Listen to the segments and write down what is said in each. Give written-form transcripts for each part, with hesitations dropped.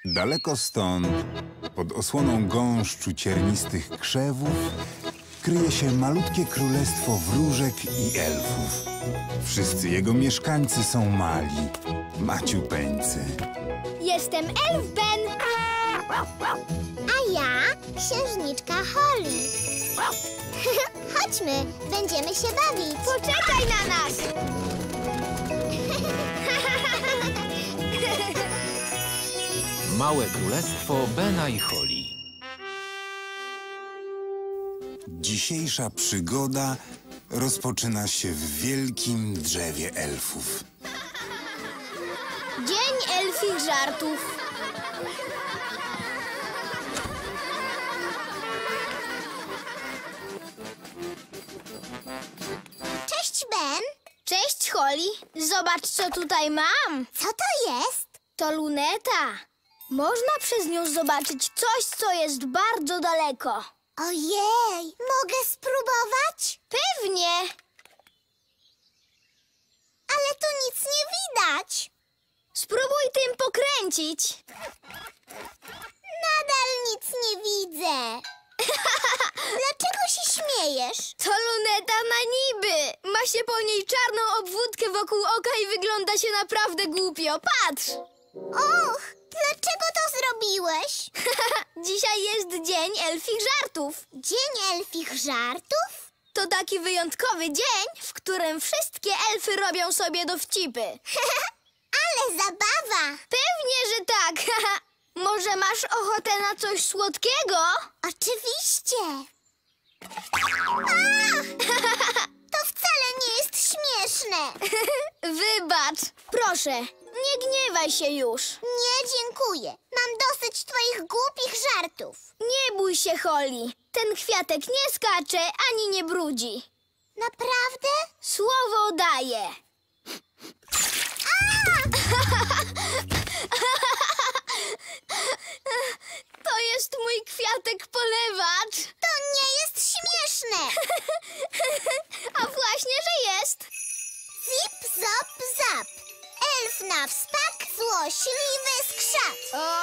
Daleko stąd, pod osłoną gąszczu ciernistych krzewów, kryje się malutkie królestwo wróżek i elfów. Wszyscy jego mieszkańcy są mali, maciupeńcy. Jestem Elf Ben. A ja księżniczka Holly. Chodźmy, będziemy się bawić. Poczekaj na nas! Małe królestwo Bena i Holly. Dzisiejsza przygoda rozpoczyna się w wielkim drzewie elfów. Dzień elfich żartów. Cześć, Ben. Cześć, Holly. Zobacz, co tutaj mam. Co to jest? To luneta. Można przez nią zobaczyć coś, co jest bardzo daleko. Ojej, mogę spróbować? Pewnie. Ale tu nic nie widać. Spróbuj tym pokręcić. Nadal nic nie widzę. Dlaczego się śmiejesz? To luneta na niby. Ma się po niej czarną obwódkę wokół oka i wygląda się naprawdę głupio. Patrz! Och, dlaczego to zrobiłeś? Dzisiaj jest dzień elfich żartów. Dzień elfich żartów? To taki wyjątkowy dzień, w którym wszystkie elfy robią sobie dowcipy. Ale zabawa! Pewnie, że tak. Może masz ochotę na coś słodkiego? Oczywiście. To wcale nie jest śmieszne. Wybacz. Proszę, nie gniewaj się już. Nie, dziękuję. Mam dosyć twoich głupich żartów. Nie bój się, Holly. Ten kwiatek nie skacze ani nie brudzi. Naprawdę? Słowo daję. To jest mój kwiatek polewacz. To nie jest śmieszne. A właśnie, że jest. Zip, zop, zap. Elf na wspak, złośliwy skrzat.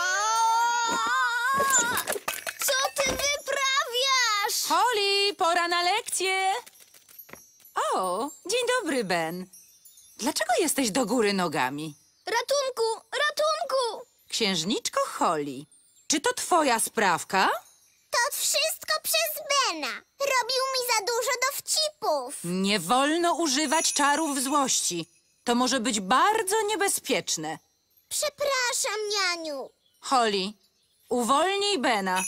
Co ty wyprawiasz? Holly, pora na lekcję! O, dzień dobry, Ben. Dlaczego jesteś do góry nogami? Ratunku, ratunku! Księżniczko Holly, czy to twoja sprawka? To wszystko przez Bena. Robił mi za dużo dowcipów. Nie wolno używać czarów złości. To może być bardzo niebezpieczne. Przepraszam, nianiu. Holly, uwolnij Bena.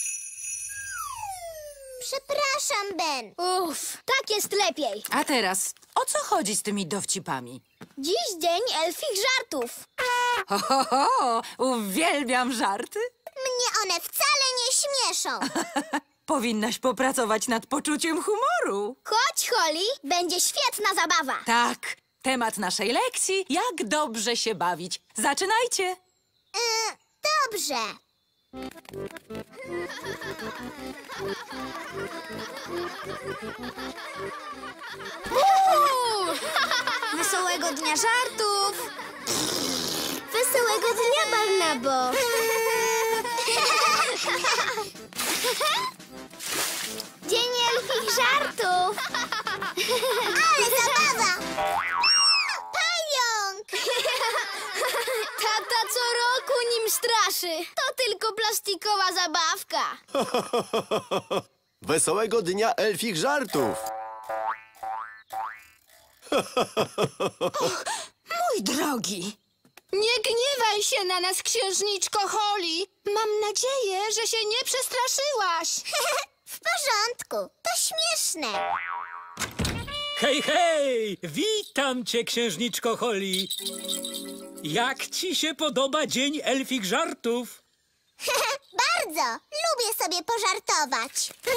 Przepraszam, Ben. Uff, tak jest lepiej. A teraz, o co chodzi z tymi dowcipami? Dziś dzień elfich żartów. Ho, ho, ho, uwielbiam żarty. Mnie one wcale nie śmieszą. Powinnaś popracować nad poczuciem humoru. Chodź, Holly, będzie świetna zabawa. Tak, temat naszej lekcji, jak dobrze się bawić. Zaczynajcie. Dobrze. Wesołego dnia żartów. Wesołego dnia, Barnabo. Dzień elfich żartów. Ale zabawa. Pająk. Tata co roku nim straszy. To tylko plastikowa zabawka. Wesołego dnia elfich żartów! Mój drogi. Nie gniewaj się na nas, księżniczko Holly. Mam nadzieję, że się nie przestraszyłaś. W porządku, to śmieszne. Hej, hej! Witam cię, księżniczko Holly. Jak ci się podoba dzień elfich żartów? Bardzo, lubię sobie pożartować.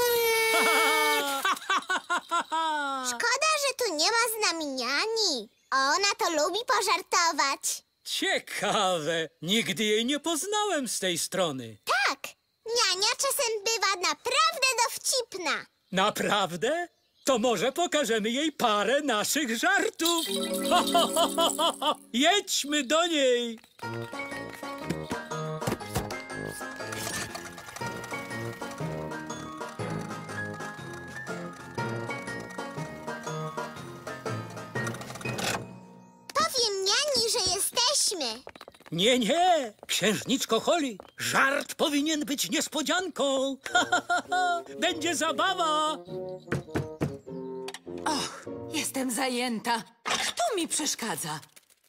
Szkoda, że tu nie ma z nami niani. Ona to lubi pożartować. Ciekawe. Nigdy jej nie poznałem z tej strony. Tak, niania czasem bywa naprawdę dowcipna. Naprawdę? To może pokażemy jej parę naszych żartów. Jedźmy do niej. żartujemy. Nie, nie, księżniczko Holly, żart powinien być niespodzianką. Będzie zabawa. Och, jestem zajęta. Kto mi przeszkadza?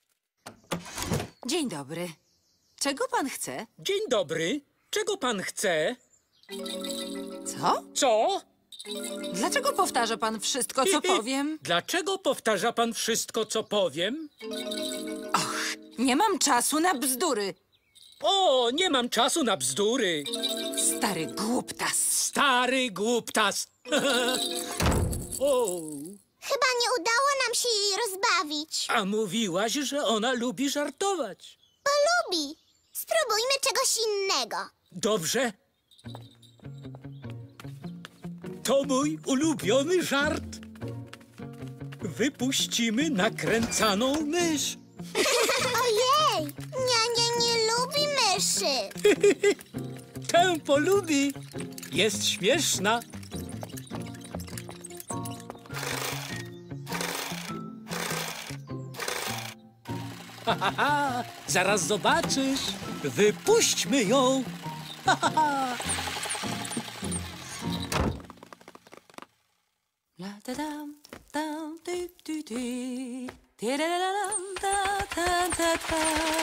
Dzień dobry. Czego pan chce? Dzień dobry, czego pan chce? Co? Co? Dlaczego powtarza pan wszystko, co powiem? Dlaczego powtarza pan wszystko, co powiem? Nie mam czasu na bzdury. O, nie mam czasu na bzdury. Stary głuptas. Stary głuptas. O, Chyba nie udało nam się jej rozbawić. a mówiłaś, że ona lubi żartować. Polubi. Spróbujmy czegoś innego. Dobrze. To mój ulubiony żart. Wypuścimy nakręcaną mysz. Ojej, Niania nie lubi myszy. Tę polubi. Jest śmieszna. Ha, ha, ha. Zaraz zobaczysz. Wypuśćmy ją. Ha, ha, ha. La da dam, dam, ty, ty, ty. Tiraradam, ta, ta, ta, ta.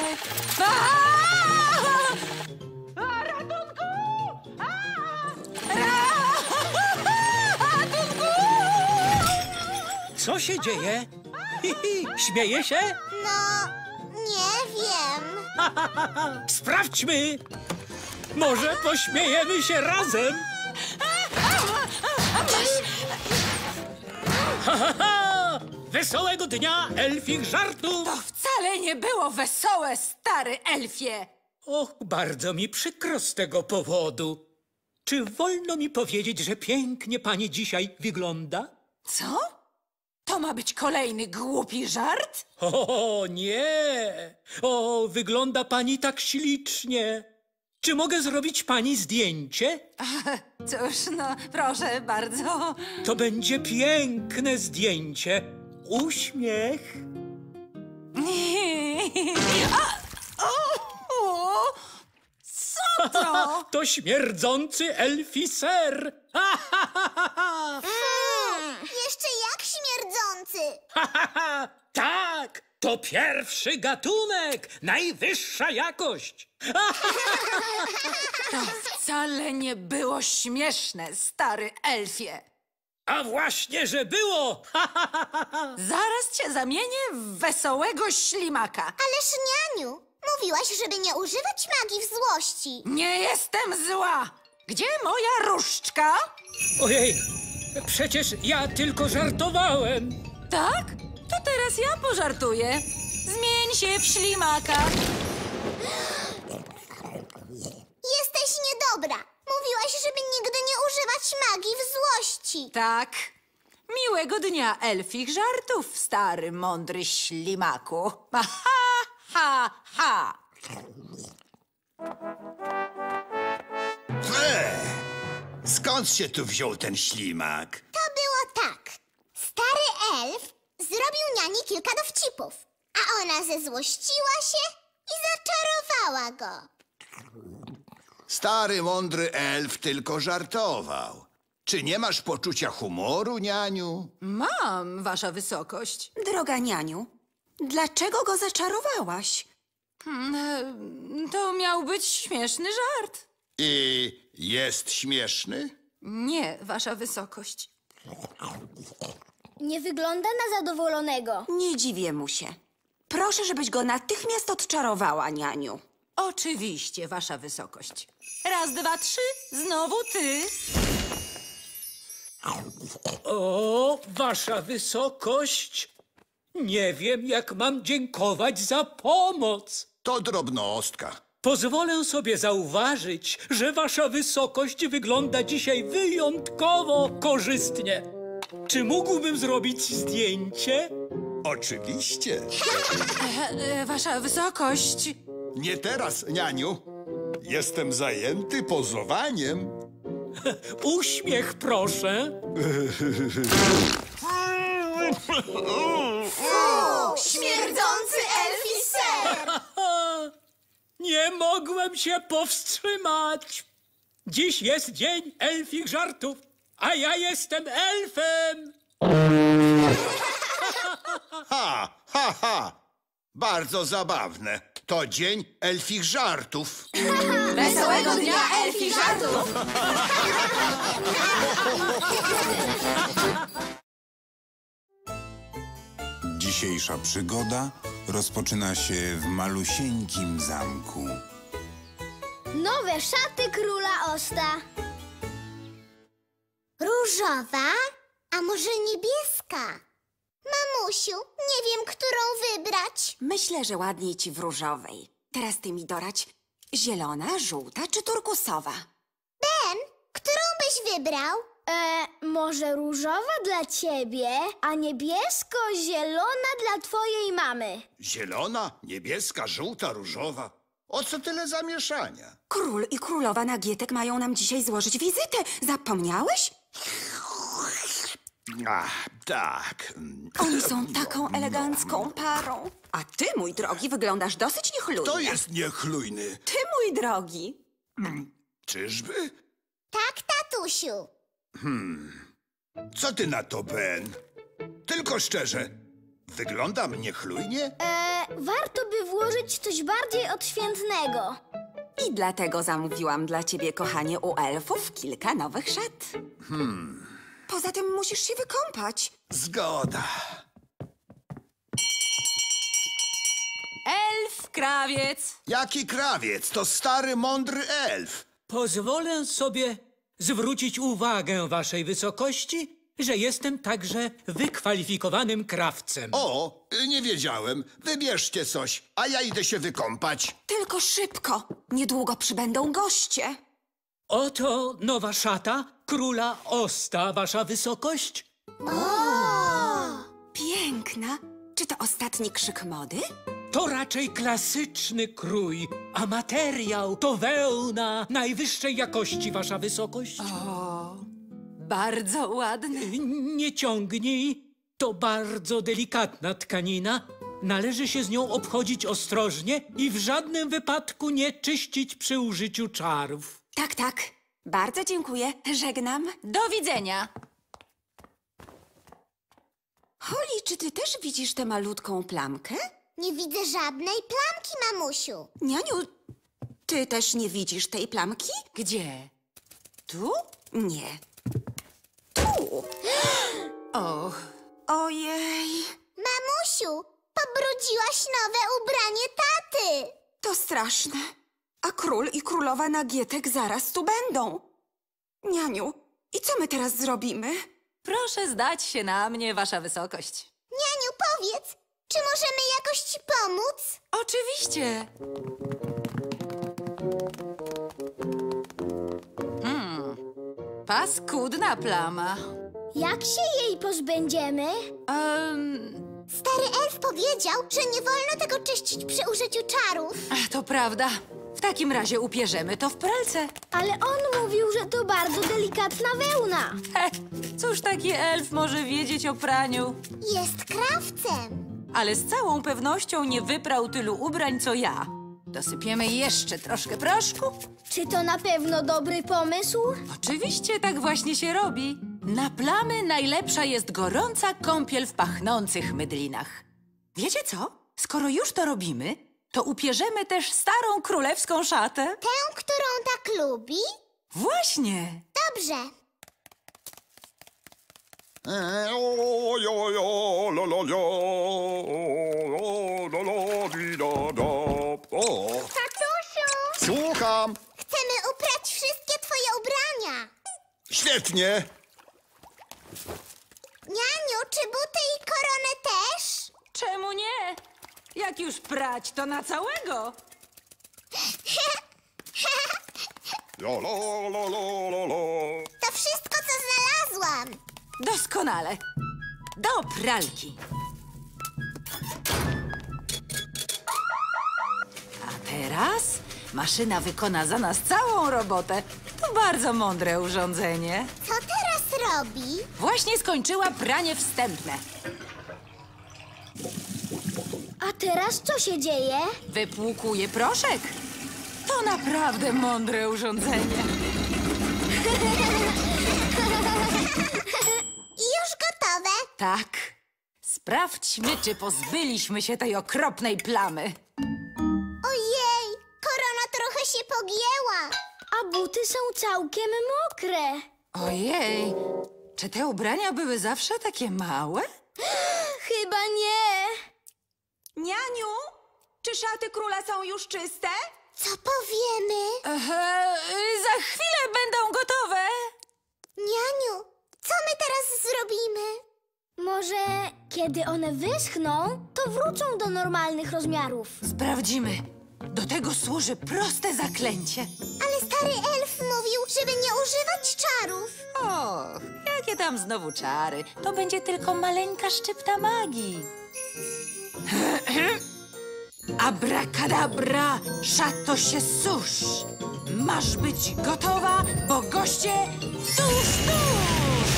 Aaa! A, ratunku! Ratunku! Co się dzieje? Hi, hi. Śmieje się? No, nie wiem. Sprawdźmy. Może pośmiejemy się razem. Ha, ha, ha! Wesołego dnia, elfich żartów! To wcale nie było wesołe, stary elfie. Och, bardzo mi przykro z tego powodu. Czy wolno mi powiedzieć, że pięknie pani dzisiaj wygląda? Co? To ma być kolejny głupi żart? O, nie! O, wygląda pani tak ślicznie. Czy mogę zrobić pani zdjęcie? Cóż, no, proszę bardzo. To będzie piękne zdjęcie. Uśmiech. Co to? To śmierdzący elfi ser. Ha, ha, ha, ha, ha. Jeszcze jak śmierdzący. Ha, ha, ha. Tak, to pierwszy gatunek, najwyższa jakość. To wcale nie było śmieszne, stary elfie. A właśnie, że było. Ha, ha, ha, ha, ha. Zaraz cię zamienię w wesołego ślimaka. Ależ Nianiu, mówiłaś, żeby nie używać magii w złości. Nie jestem zła. Gdzie moja różdżka? Ojej, przecież ja tylko żartowałem. Tak? To teraz ja pożartuję. Zmień się w ślimaka. Jesteś niedobra. Mówiłaś, żeby nigdy nie używać magii w złości. Tak. Miłego dnia elfich żartów, stary, mądry ślimaku. Ha, ha, ha. Skąd się tu wziął ten ślimak? To było tak. Stary elf zrobił Niani kilka dowcipów, a ona zezłościła się i zaczarowała go. Stary, mądry elf tylko żartował. Czy nie masz poczucia humoru, nianiu? Mam, wasza wysokość. Droga nianiu, dlaczego go zaczarowałaś? To miał być śmieszny żart. I jest śmieszny? Nie, wasza wysokość. Nie wygląda na zadowolonego. Nie dziwię mu się. Proszę, żebyś go natychmiast odczarowała, nianiu. Oczywiście, wasza wysokość. Raz, dwa, trzy, znowu ty. O, wasza wysokość. Nie wiem, jak mam dziękować za pomoc. To drobnostka. Pozwolę sobie zauważyć, że wasza wysokość wygląda dzisiaj wyjątkowo korzystnie. Czy mógłbym zrobić zdjęcie? Oczywiście. Wasza wysokość. Nie teraz, nianiu. Jestem zajęty pozowaniem. Uśmiech, proszę. Śmierdzący elfi ser! Nie mogłem się powstrzymać. Dziś jest dzień elfich żartów, a ja jestem elfem. Ha, ha, ha! Bardzo zabawne. To dzień elfich żartów. Wesołego dnia elfich żartów! Dzisiejsza przygoda rozpoczyna się w malusieńkim zamku. Nowe szaty króla Osta. Różowa? A może niebieska? Mamusiu, nie wiem, którą wybrać. Myślę, że ładniej ci w różowej. Teraz ty mi doradź. Zielona, żółta czy turkusowa? Ben, którą byś wybrał? Może różowa dla ciebie, a niebiesko-zielona dla twojej mamy. Zielona, niebieska, żółta, różowa. O co tyle zamieszania? Król i królowa Nagietek mają nam dzisiaj złożyć wizytę. Zapomniałeś? Ach, tak. Oni są taką elegancką parą. A ty, mój drogi, wyglądasz dosyć niechlujnie. To jest niechlujny. Ty, mój drogi. Czyżby? Tak, tatusiu. Co ty na to, Ben? Tylko szczerze, wyglądam niechlujnie? Warto by włożyć coś bardziej odświętnego. I dlatego zamówiłam dla ciebie, kochanie, u elfów kilka nowych szat. Poza tym musisz się wykąpać. Zgoda. Elf, krawiec! Jaki krawiec? To stary, mądry elf. Pozwolę sobie zwrócić uwagę waszej wysokości, że jestem także wykwalifikowanym krawcem. O, nie wiedziałem. Wybierzcie coś, a ja idę się wykąpać. Tylko szybko. Niedługo przybędą goście. Oto nowa szata króla Osta, wasza wysokość. Piękna. Czy to ostatni krzyk mody? To raczej klasyczny krój, a materiał to wełna najwyższej jakości, wasza wysokość. Bardzo ładny. Nie ciągnij, to bardzo delikatna tkanina. Należy się z nią obchodzić ostrożnie i w żadnym wypadku nie czyścić przy użyciu czarów. Tak, tak. Bardzo dziękuję. Żegnam. Do widzenia. Holly, czy ty też widzisz tę malutką plamkę? Nie widzę żadnej plamki, mamusiu. Nianiu, ty też nie widzisz tej plamki? Gdzie? Tu? Nie. Tu. Och, Ojej. Mamusiu, pobrudziłaś nowe ubranie taty. To straszne. A król i królowa Nagietek zaraz tu będą. Nianiu, i co my teraz zrobimy? proszę zdać się na mnie, wasza wysokość. Nianiu, powiedz, czy możemy jakoś ci pomóc? Oczywiście. Paskudna plama. Jak się jej pozbędziemy? Stary elf powiedział, że nie wolno tego czyścić przy użyciu czarów. To prawda. W takim razie upierzemy to w pralce. Ale on mówił, że to bardzo delikatna wełna. Cóż taki elf może wiedzieć o praniu? Jest krawcem. Ale z całą pewnością nie wyprał tylu ubrań, co ja. Dosypiemy jeszcze troszkę proszku. Czy to na pewno dobry pomysł? Oczywiście tak właśnie się robi. Na plamy najlepsza jest gorąca kąpiel w pachnących mydlinach. Wiecie co? Skoro już to robimy, to upierzemy też starą królewską szatę. Tę, którą tak lubi? Właśnie. Dobrze. Tatusiu! Słucham. Chcemy uprać wszystkie twoje ubrania. Świetnie. Nianiu, czy buty i koronę też? Czemu nie? Jak już prać, to na całego. To wszystko, co znalazłam. Doskonale. Do pralki. A teraz maszyna wykona za nas całą robotę. To bardzo mądre urządzenie. Co teraz robi? Właśnie skończyła pranie wstępne. A teraz co się dzieje? Wypłukuje proszek. To naprawdę mądre urządzenie. Już gotowe. Tak. Sprawdźmy, czy pozbyliśmy się tej okropnej plamy. Ojej, korona trochę się pogięła. A buty są całkiem mokre. Ojej, czy te ubrania były zawsze takie małe? Chyba nie. Nianiu, czy szaty króla są już czyste? Co powiemy? Za chwilę będą gotowe. Nianiu, co my teraz zrobimy? Może kiedy one wyschną, to wrócą do normalnych rozmiarów. Sprawdzimy. Do tego służy proste zaklęcie. Ale stary elf mówił, żeby nie używać czarów. Och, jakie tam znowu czary. To będzie tylko maleńka szczypta magii. Abracadabra, szato się susz. Masz być gotowa, bo goście tuż, tuż.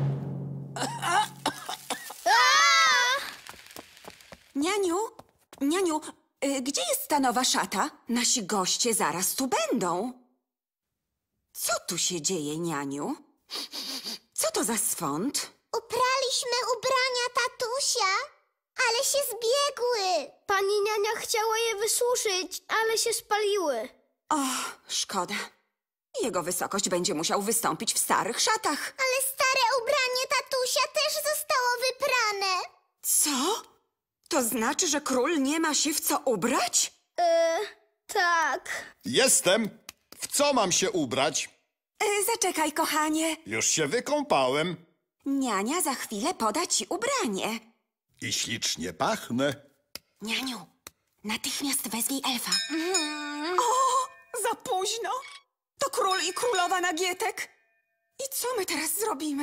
Nianiu, gdzie jest ta nowa szata? Nasi goście zaraz tu będą. Co tu się dzieje, Nianiu? Co to za swąd? Upraliśmy ubrania tatusia, ale się zbiegły. Pani niania chciała je wysuszyć, ale się spaliły. O, szkoda. Jego wysokość będzie musiał wystąpić w starych szatach. Ale stare ubranie tatusia też zostało wyprane. Co? To znaczy, że król nie ma się w co ubrać? Tak. Jestem. W co mam się ubrać? Zaczekaj, kochanie. Już się wykąpałem. Niania za chwilę poda ci ubranie. I ślicznie pachnę. Nianiu, natychmiast wezwij elfa. O, za późno. To król i królowa nagietek. I co my teraz zrobimy?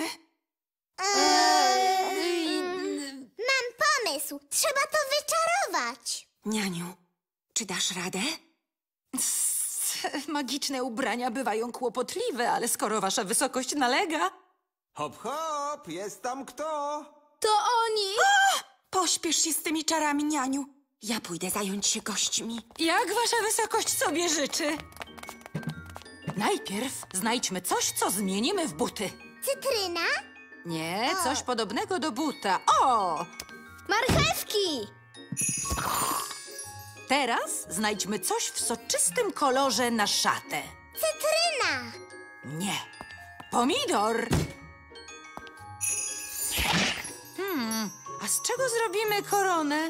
Mam pomysł. Trzeba to wyczarować. Nianiu, czy dasz radę? Magiczne ubrania bywają kłopotliwe, ale skoro wasza wysokość nalega... Hop, hop, jest tam kto? To oni. Pośpiesz się z tymi czarami, Nianiu. Ja pójdę zająć się gośćmi. Jak wasza wysokość sobie życzy? Najpierw znajdźmy coś, co zmienimy w buty. Cytryna? Nie, coś podobnego do buta. O! Marchewki. Teraz znajdźmy coś w soczystym kolorze na szatę. Cytryna. Nie. Pomidor. A z czego zrobimy koronę?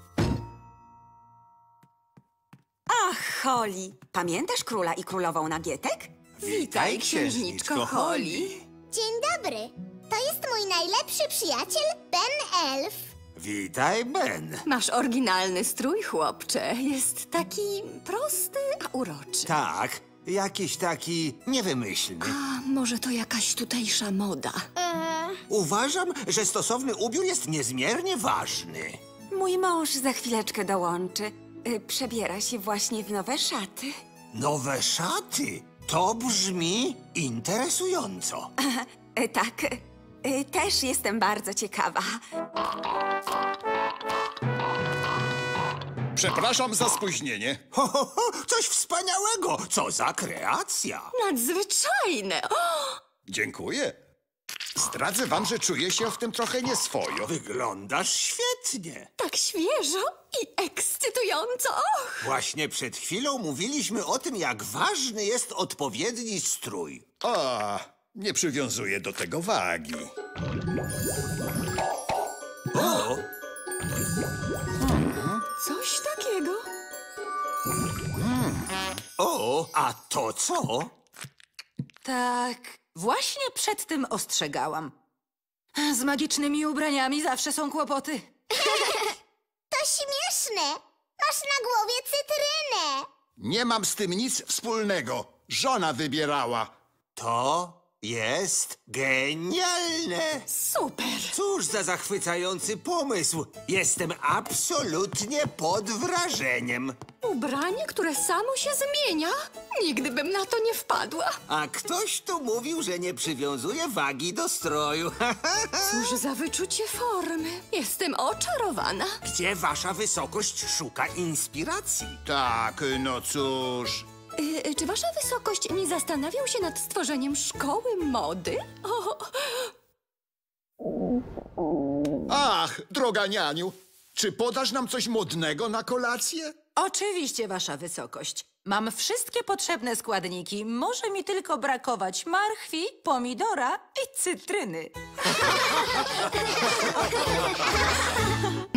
Ach, Holly, pamiętasz króla i królową nagietek? Witaj, księżniczko Holly. Dzień dobry. To jest mój najlepszy przyjaciel, Ben Elf. Witaj, Ben. Masz oryginalny strój, chłopcze. Jest taki prosty, a uroczy. Tak, jakiś taki niewymyślny. A może to jakaś tutejsza moda? Uważam, że stosowny ubiór jest niezmiernie ważny. Mój mąż za chwileczkę dołączy. Przebiera się właśnie w nowe szaty. Nowe szaty? To brzmi interesująco. Tak, też jestem bardzo ciekawa. Przepraszam za spóźnienie. Ho, ho, ho, coś wspaniałego! Co za kreacja! Nadzwyczajne! Dziękuję. Zdradzę wam, że czuję się w tym trochę nieswojo. Wyglądasz świetnie. Tak świeżo i ekscytująco! Właśnie przed chwilą mówiliśmy o tym, jak ważny jest odpowiedni strój. A, nie przywiązuję do tego wagi. O! Coś takiego. O, a to co? Tak, właśnie przed tym ostrzegałam. Z magicznymi ubraniami zawsze są kłopoty. To śmieszne. Masz na głowie cytrynę. Nie mam z tym nic wspólnego. Żona wybierała. To jest genialne! Super! Cóż za zachwycający pomysł! Jestem absolutnie pod wrażeniem. Ubranie, które samo się zmienia? Nigdy bym na to nie wpadła. A ktoś tu mówił, że nie przywiązuje wagi do stroju. Cóż za wyczucie formy. Jestem oczarowana. Gdzie wasza wysokość szuka inspiracji? Tak, no cóż. Czy wasza wysokość nie zastanawiał się nad stworzeniem szkoły mody? Ach, droga nianiu, czy podasz nam coś modnego na kolację? Oczywiście, wasza wysokość. Mam wszystkie potrzebne składniki. Może mi tylko brakować marchwi, pomidora i cytryny.